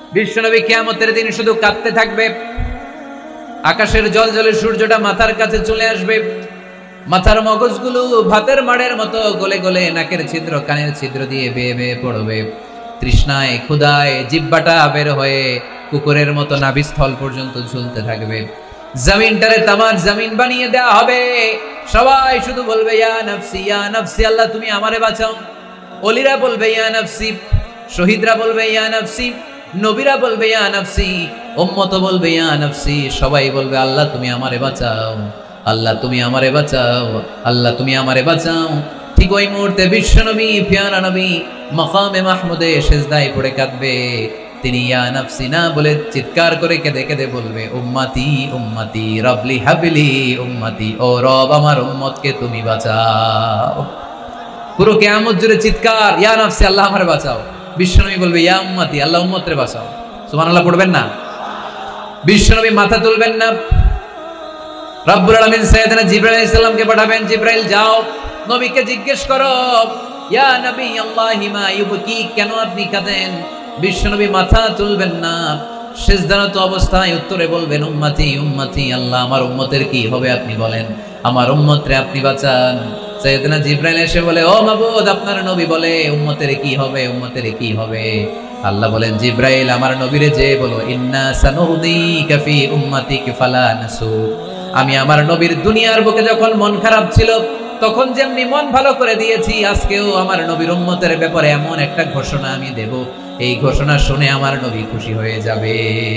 বিশ্বনবী কিয়ামতের দিন শুধু কাঁদতে থাকবে। আকাশের জলজলে সূর্যটা মাথার কাছে চলে আসবে, মাথার মগজগুলো ভাতের মাড়ের মতো গলে গলে নাকের ছিদ্র কানের ছিদ্র দিয়ে বেয়ে বেয়ে পড়বে। তৃষ্ণায় ক্ষুধায় জিহ্বাটা বের হয়ে কুকুরের মতো নাভিস্থল পর্যন্ত ঝুলতে থাকবে। জমিনটারে তামার জমিন বানিয়ে দেওয়া হবে। সবাই শুধু বলবে ইয়া নাফসি, আল্লাহ তুমি আমারে বাঁচাও। ওলিরা বলবে ইয়া নাফসি, শহীদরা বলবে ইয়া নাফসি, নবীরা বলবে ইয়া নাফসি, উম্মত বলবে ইয়া নাফসি। সবাই বলবে আল্লাহ তুমি আমারে বাঁচাও, আল্লাহ তুমি আমারে বাঁচাও, আল্লাহ তুমি আমারে বাঁচাও। ঠিক ওই মুহূর্তে বিশ্বনবী প্যারা নবী মাকামে মাহমুদে সিজদায় পড়ে কাঁদবে। তিনি ইয়া নাফসি না বলে চিৎকার করে কেঁদে কেঁদে বলবে উম্মতি উম্মতি রবলি হাবলি উম্মতি, ও রব আমার উম্মতকে তুমি বাঁচাও। পুরো কিয়ামত জুড়ে চিৎকার ইয়া নাফসি, আল্লাহ আমারে বাঁচাও। বিশ্বনবী বলবে ইয়া উম্মতি, আল্লাহ উম্মতরে বাঁচাও। সুবহানাল্লাহ পড়বেন না? বিশ্বনবী মাথা তুলবেন না। রব্বুল আলামিন সাইয়েদনা জিবরাইল আলাইহিস সালামকে পাঠাবেন, জিবরাইল যাও নবীকে জিজ্ঞেস করো ইয়া নবী আল্লাহি মা ইউবকি, কেন আপনি কাঁদেন? বিশ্বনবী মাথা তুলবেন না, সিজদারত অবস্থায় উত্তরে বলবেন উম্মতি উম্মতি, আল্লাহ আমার উম্মতের কি হবে আপনি বলেন, আমার উম্মতরে আপনি বাঁচান। সাইয়েদনা জিবরাইল এসে বলে ও মাবুদ, আপনার নবী বলে উম্মতের কি হবে, উম্মতের কি হবে? আল্লাহ বলেন জিবরাইল আমার নবীরে যে বলো ইন্না সানুদিকা ফি উম্মতিকা ফালা নাসু, আমি আমার নবীর দুনিয়ার বুকে যখন মন খারাপ ছিল তখন যেমনি মন ভালো করে দিয়েছি, আজকেও আমার নবীর উম্মতের ব্যাপারে এমন একটা ঘোষণা আমি দেব, এই ঘোষণা শুনে আমার নবী খুশি হয়ে যাবে।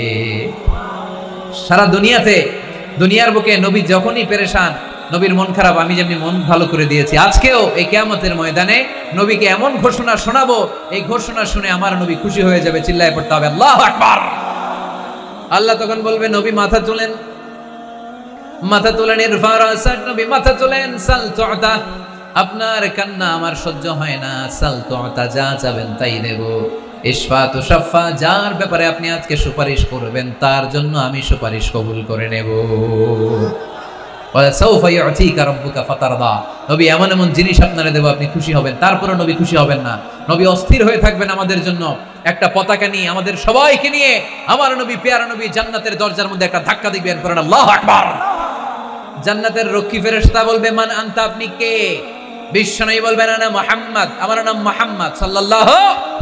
সারা দুনিয়াতে দুনিয়ার বুকে নবী যখনই পেরেশান, নবীর মন খারাপ, আমি যেমনি মন ভালো করে দিয়েছি, আজকেও এই কিয়ামতের ময়দানে নবীকে এমন ঘোষণা শোনাবো, এই ঘোষণা শুনে আমার নবী খুশি হয়ে যাবে। চিল্লায় পড়তে হবে আল্লাহু আকবার। আল্লাহ তখন বলবে নবী মাথা তুলেন, মাথা তুলেন, ইরফা রাসাক, নবী মাথা তুলেন, সাল তুতা, আপনার কান্না আমার সহ্য হয় না, সাল তুতা, যা চাবেন তাই দেব। ইশফা তুশাফা, যার ব্যাপারে আপনি আজকে সুপারিশ করবেন তার জন্য আমি সুপারিশ কবুল করে নেব। ওয়া সাউফা ইউতিকা রাব্বুকা ফাতারদা, নবী এমন এমন জিনিস আপনারে দেব আপনি খুশি হবেন। তারপরে নবী খুশি হবেন না, নবী অস্থির হয়ে থাকবেন আমাদের জন্য। একটা পতাকা নিয়ে আমাদের সবাইকে নিয়ে আমার নবী প্যারা নবী জান্নাতের দরজার মধ্যে একটা ধাক্কা দিবেন, করেন আল্লাহু আকবার। জান্নাতের রক্ষী ফেরেশতা বলবে মান আনতা, আপনি কে? বিশ্বনবী বলবেন আনা মুহাম্মদ, আমার নাম মুহাম্মদ সাল্লাল্লাহু।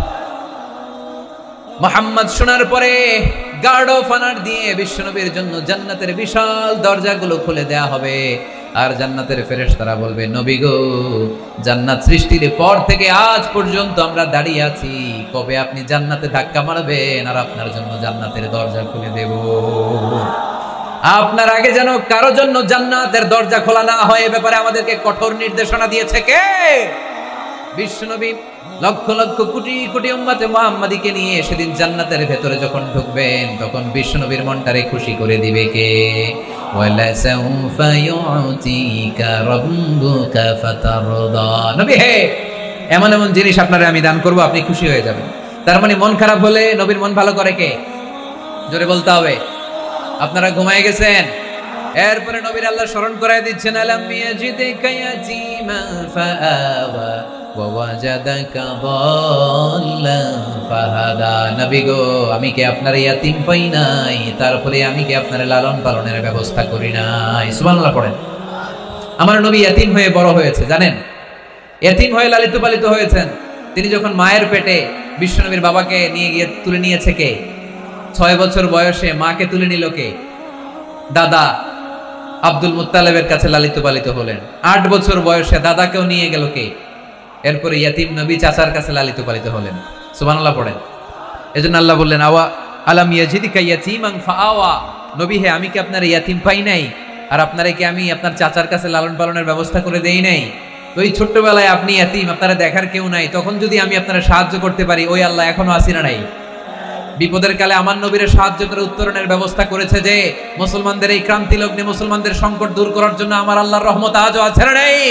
মুহাম্মদ শোনার পরে গার্ড অফ অনার দিয়ে বিশ্বনবীর জন্য জান্নাতের বিশাল দরজাগুলো খুলে দেয়া হবে। আর জান্নাতের ফেরেশতারা বলবে নবী গো, জান্নাত সৃষ্টির পর থেকে আজ পর্যন্ত আমরা দাঁড়িয়ে আছি, কবে আপনি জান্নাতে ধাক্কা মারবেন আর আপনার জন্য জান্নাতের দরজা খুলে দেব। আপনার আগে যেন কারো জন্য জান্নাতের দরজা খোলা না হয়, এ ব্যাপারে আমাদেরকে কঠোর নির্দেশনা দিয়েছে কে? বিশ্বনবী লক্ষ লক্ষ কোটি কোটি উম্মতে মুহাম্মাদীকে নিয়ে সেদিন জান্নাতের ভেতরে যখন ঢুকবেন তখন বিশ্বনবীর মনটারে খুশি করে দিবে কে? ওয়ালা সাউফা ইউতিকা রাব্বুকা ফাতারদা, নবী হে এমন এমন জিনিস আপনারে আমি দান করব, আপনি খুশি হয়ে যাবেন। তার মানে মন খারাপ হলে নবীর মন ভালো করে কে? জোরে বলতে হবে। আপনারা ঘুমায় গেছেন, এরপরে নবীর আল্লাহ স্মরণ করায় দিচ্ছেন আলাম ইয়াজিদিকা ইয়াতীমান ফাআওয়া ওয়া ওয়াজাদাকা দাল্লান ফাহাদা, নবী গো আমি কি আপনার ইয়াতীম পাই নাই, তারপরে আমি কি আপনার লালন পালনের ব্যবস্থা করি নাই? সুবহানাল্লাহ পড়েন। আমার নবী ইয়াতীম হয়ে বড় হয়েছে, জানেন? ইয়াতীম হয়ে লালিত পালিত হয়েছেন। তিনি যখন মায়ের পেটে বিশ্বনবীর বাবাকে নিয়ে গিয়ে তুলে নিয়েছে কে? 6 বছর বয়সে মাকে তুলে নিল কে? দাদা আব্দুল মুত্তালিবের কাছে লালিত পালিত হলেন। 8 বছর বয়সে দাদাকেও নিয়ে গেল কে? এরপরে ইয়াতীম নবী চাচার কাছে লালিত পালিত হলেন। সুবহানাল্লাহ পড়েন। এজন্য আল্লাহ বললেন আওয়া আলাম ইয়াজিদিকা ইয়াতীমান ফাআওয়া, নবী হে আমি কি আপনার ইয়াতীম পাই নাই আর আপনারে কি আমি আপনার চাচার কাছে লালন পালনের ব্যবস্থা করে দেই নাই? তো এই ছোট্টবেলায় আপনি ইয়াতীম, আপনারা দেখার কেউ নাই, তখন যদি আমি আপনারা সাহায্য করতে পারি, ওই আল্লাহ এখনো আসিনা নাই? বিপদের কালে আমার নবীর সাহায্য করে উত্তরণের ব্যবস্থা করেছে যে মুসলমানদের এই ক্রান্তি লগ্নে মুসলমানদের সংকট দূর করার জন্য আমার আল্লাহর রহমত আজও আছে না নেই?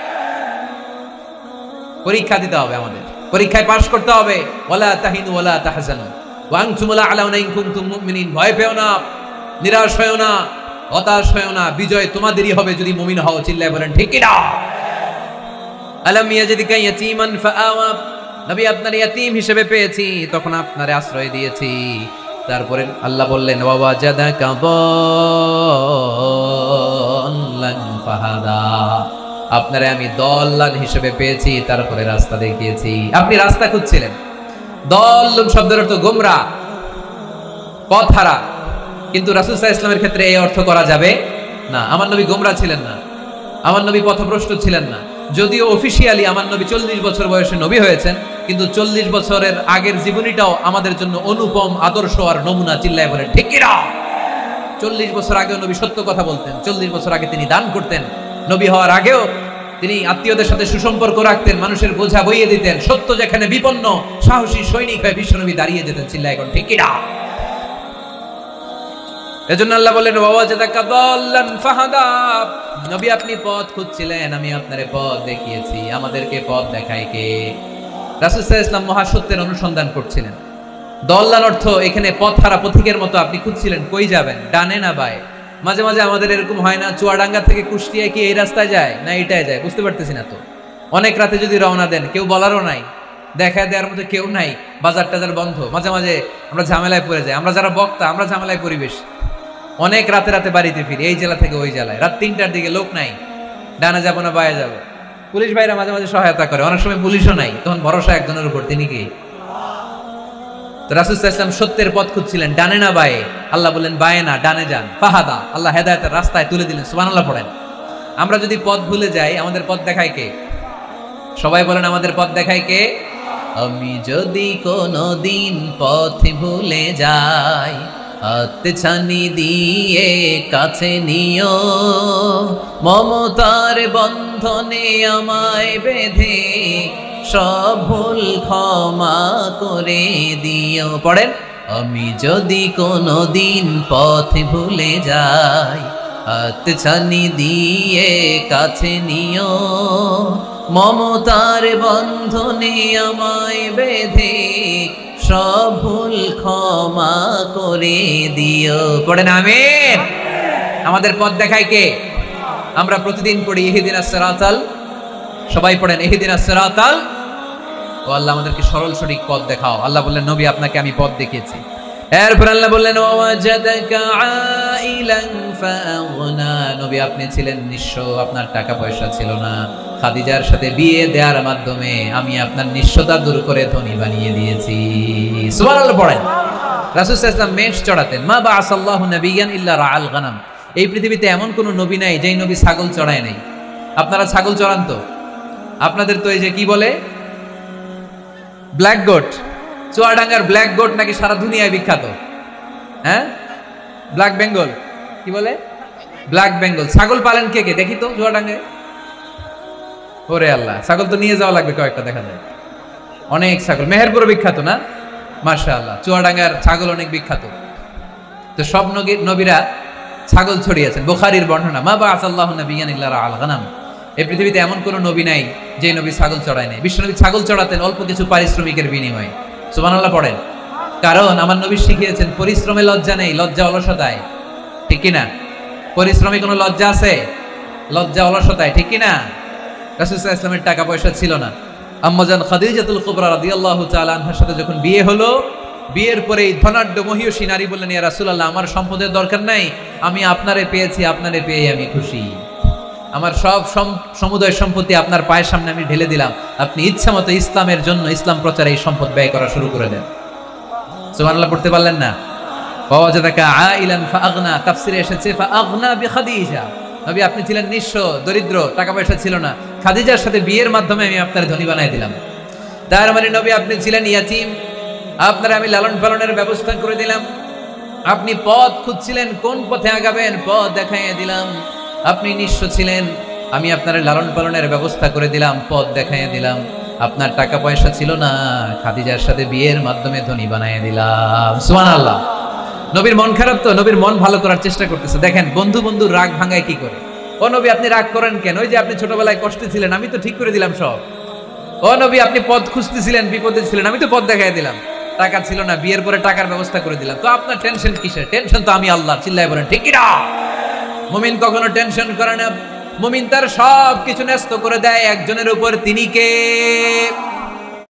পরীক্ষা দিতে হবে, আমাদের পরীক্ষায় পাশ করতে হবে। ওয়ালা তাহিনু ওয়ালা তাহজানু ওয়া আনতুমুল আ'লাউনা ইন কুনতুম মুমিনিন, ভয় পেও না, নিরাশ হয়ো না, হতাশ হয়ো না, বিজয় তোমাদেরই হবে যদি মুমিন হও। চিল্লায় বলেন ঠিক কি না? আলাম ইয়াজিদিকা ইয়াতীমান ফাআওয়া, নবী আপনার ইয়াতীম হিসেবে পেয়েছি, তখন আপনারে আশ্রয় দিয়েছি। তারপরে আল্লাহ বললেন ওয়াজাদাকা দাল্লান ফাহাদা, আপনারে আমি দল্লান হিসেবে পেয়েছি, তারপরে রাস্তা দেখিয়েছি। আপনি রাস্তা খুঁজছিলেন। দল্লুন শব্দের অর্থ গোমরা, পথহারা, কিন্তু রাসূল সাল্লাল্লাহু আলাইহি ওয়াসাল্লামের ক্ষেত্রে এই অর্থ করা যাবে না। আমার নবী গোমরা ছিলেন না, আমার নবী পথভ্রষ্ট ছিলেন না। যদিও অফিসিয়ালি আমার নবী 40 বছর বয়সে নবী হয়েছেন, কিন্তু 40 বছরের আগের জীবনীটাও আমাদের জন্য অনুপম আদর্শ আর নমুনা। চিল্লায় বলেন ঠিক কি না? 40 বছর আগেও নবী সত্য কথা বলতেন। 40 বছর আগে তিনি দান করতেন। নবী হওয়ার আগেও তিনি আত্মীয়দের সাথে সুসম্পর্ক রাখতেন, মানুষের বোঝা বইয়ে দিতেন। সত্য যেখানে বিপন্ন, সাহসী সৈনিক হয়ে বিশ্বনবী দাঁড়িয়ে যেতেন। চিল্লায় এখন ঠিক কি না? এজন্য আল্লাহ বলেন ওয়াজাদাকা দাল্লান ফাহাদা, নবী আপনি পথ খুঁজছিলেন, আমি আপনারে পথ দেখিয়েছি। আমাদেরকে পথ দেখায় কে? রাসূল সাল্লাল্লাহু আলাইহি ওয়াসাল্লাম মহাসত্যের অনুসন্ধান করছিলেন। দল্লান অর্থ এখানে পথহারা পথিকের মতো আপনি খুঁজছিলেন, কই যাবেন, ডানে না বায়ে। মাঝে মাঝে আমাদের এরকম হয় না, চুয়াডাঙ্গা থেকে কুষ্টিয়া কি এই রাস্তায় যায় না এইটায় যায়, বুঝতে পারতেছি না তো। অনেক রাতে যদি রওনা দেন, কেউ বলারও নাই, দেখা দেওয়ার মতো কেউ নাই, বাজার টাজার বন্ধ, মাঝে মাঝে আমরা ঝামেলায় পড়ে যাই। আমরা যারা বক্তা, আমরা ঝামেলায় পরিবেশ। অনেক রাতে রাতে বাড়িতে ফিরি, এই জেলা থেকে ওই জেলায়, রাত 3টার দিকে লোক নাই, ডানে যাবো না বায়ে যাবো। পুলিশ ভাইরা মাঝে মাঝে সহায়তা করে, অনেক সময় পুলিশও নাই, তখন ভরসা একজনের উপর, তিনি কি? তো রাসূল সাল্লাল্লাহু আলাইহি ওয়াসাল্লাম সত্যের পথ খুঁজছিলেন, ডানে না বায়ে। আল্লাহ বললেন বায়ে না, ডানে যান। ফাহাদা, আল্লাহ হেদায়েতের রাস্তায় তুলে দিলেন। সুবহানাল্লাহ পড়েন। আমরা যদি পথ ভুলে যাই, আমাদের পথ দেখায় কে? সবাই বলেন আমাদের পথ দেখায় কে? আমি যদি কোনদিন পথ ভুলে যাই, হাত ছানি দিয়ে কাছে নিও, মমতার বন্ধনে আমায় বেঁধে সব ভুল ক্ষমা করে দিও। পড়েন, আমি যদি কোনদিন পথ ভুলে যাই, হাত ছানি দিয়ে কাছে নিও, মমতার বন্ধনে আমায় বেঁধে সব ভুল ক্ষমা করে দিও। পড়েন আমিন। আমাদের পথ দেখায় কে? আমরা প্রতিদিন পড়ি ইহদিনাস সিরাতাল, সবাই পড়েন ইহদিনাস সিরাতাল। ও আল্লাহ আমাদেরকে সরল সঠিক পথ দেখাও। আল্লাহ বললেন নবী আপনাকে আমি পথ দেখিয়েছি। এরপর আল্লাহ বললেন ওয়াজাদাকা আইলান ফাআগনা, নবী আপনি ছিলেন নিঃস্ব, আপনার টাকা পয়সা ছিল না। খাদিজার সাথে বিয়ে দেওয়ার মাধ্যমে আমি আপনার নিঃস্বতা দূর করে ধনী বানিয়ে দিয়েছি। সুবহানাল্লাহ পড়েন। রাসূল সাল্লাল্লাহু আলাইহি ওয়াসাল্লাম মেষ চড়াতেন। মা বাআসাল্লাহু নাবিয়ান ইল্লা রাআল গানাম, এই পৃথিবীতে এমন কোন নবী নাই যেই নবী ছাগল চড়ায় নাই। আপনারা ছাগল চড়ান তো? আপনাদের তো এই যে কি বলে ব্ল্যাক গোট, চুয়াডাঙ্গার ব্ল্যাক গোট নাকি সারা দুনিয়ায় বিখ্যাত। হ্যাঁ, ব্ল্যাক বেঙ্গল, কি বলে ব্ল্যাক বেঙ্গল। ছাগল পালেন কে কে দেখি তো চুয়াডাঙ্গায়? ওরে আল্লাহ, ছাগল তো নিয়ে যাওয়া লাগবে কয়েকটা, দেখা যায় অনেক ছাগল। মেহেরপুর বিখ্যাত না? মাশাআল্লাহ, চুয়াডাঙ্গার ছাগল অনেক বিখ্যাত। তো সব নবীরা ছাগল ছড়িয়েছেন। বুখারীর বর্ণনা, মা বাআসাল্লাহু নাবিয়ান ইল্লা রাআল গানাম, এই পৃথিবীতে এমন কোন নবী নাই যে নবী ছাগল চড়ায় নাই। বিশ্বনবী ছাগল চড়াতেন অল্প কিছু পারিশ্রমিকের বিনিময়ে। সুবহানাল্লাহ পড়েন। কারণ আমার নবী শিখিয়েছেন পরিশ্রমে লজ্জা নেই, লজ্জা অলসতায়। ঠিক কিনা? পরিশ্রমে কোনো লজ্জা আছে? লজ্জা অলসতায়। ঠিক কিনা? রাসূল সাল্লাল্লাহু আলাইহি ওয়াসাল্লামের টাকা পয়সা ছিল না। আম্মাজান খাদিজাতুল কুবরা রাদিয়াল্লাহু তাআলা আনহার সাথে যখন বিয়ে হলো, বিয়ের পরে এই ধনাঢ্য মহিয়সী নারী বললেন, ইয়া রাসূলুল্লাহ, আমার সম্পদের দরকার নাই, আমি আপনারে পেয়েছি, আপনারে পেয়ে আমি খুশি। আমার সব সমুদয় সম্পত্তি আপনার পায়ের সামনে আমি ঢেলে দিলাম, আপনি ইচ্ছা মতো ইসলামের জন্য, ইসলাম প্রচারে এই সম্পদ ব্যয় করা শুরু করে দেন। সুবহানাল্লাহ পড়তে পারলেন না? ওয়াজাদাকা আইলান ফাআগনা, তাফসিরে এসেছে ফাআগনা বিখাদিজা, নবী আপনি ছিলেন নিঃস্ব, দরিদ্র, টাকা পয়সা ছিল না, খাদিজার সাথে বিয়ের মাধ্যমে আমি আপনার ধনী বানায় দিলাম। তার মানে নবী আপনি ছিলেন ইয়াতীম, আপনার আমি লালন পালনের ব্যবস্থা করে দিলাম। আপনি পথ খুঁজছিলেন, কোন পথে আগাবেন, পথ দেখাইয়ে দিলাম। আপনি নিঃস্ব ছিলেন, আমি আপনার লালন পালনের ব্যবস্থা করে দিলাম, পথ দেখাইয়ে দিলাম। আপনার টাকা পয়সা ছিল না, খাদিজার সাথে বিয়ের মাধ্যমে ধনী বানায় দিলাম। সুবহানাল্লাহ। নবীর মন খারাপ তো, নবীর মন ভালো করার চেষ্টা করতেছে। দেখেন বন্ধু বন্ধুর রাগ ভাঙায় কি করে। ও নবী আপনি রাগ করেন কেন? ওই যে আপনি ছোটবেলায় কষ্টে ছিলেন, আমি তো ঠিক করে দিলাম সব। ও নবী আপনি পথ খুঁজতেছিলেন, বিপদে ছিলেন, আমি তো পথ দেখাই দিলাম। টাকা ছিল না, বিয়ের পরে টাকার ব্যবস্থা করে দিলাম। তো আপনার টেনশন কিসের? টেনশন তো আমি আল্লাহ। চিল্লায় বলেন ঠিক কি না? মুমিন কখনো টেনশন করে না। মুমিন তার সব কিছু ন্যস্ত করে দেয় একজনের উপর, তিনি কে?